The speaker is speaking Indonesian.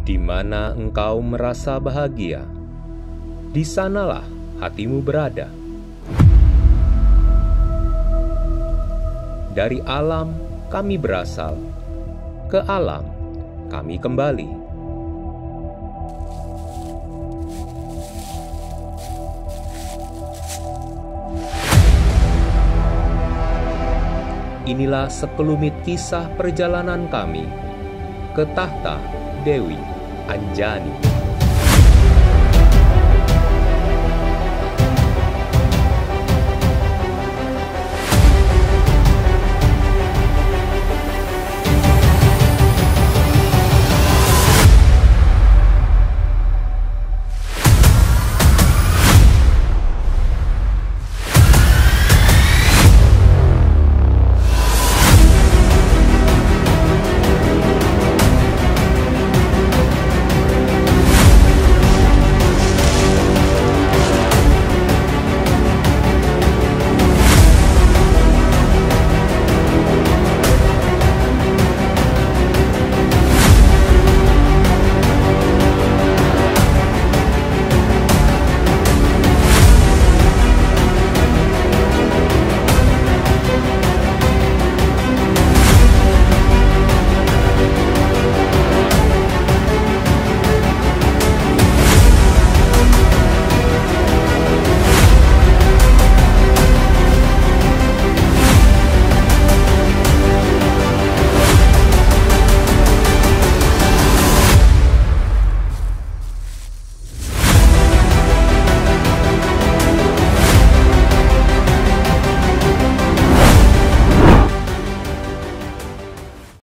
Di mana engkau merasa bahagia, di sanalah hatimu berada. Dari alam kami berasal, ke alam kami kembali. Inilah sekelumit kisah perjalanan kami ke tahta Dewi Anjani.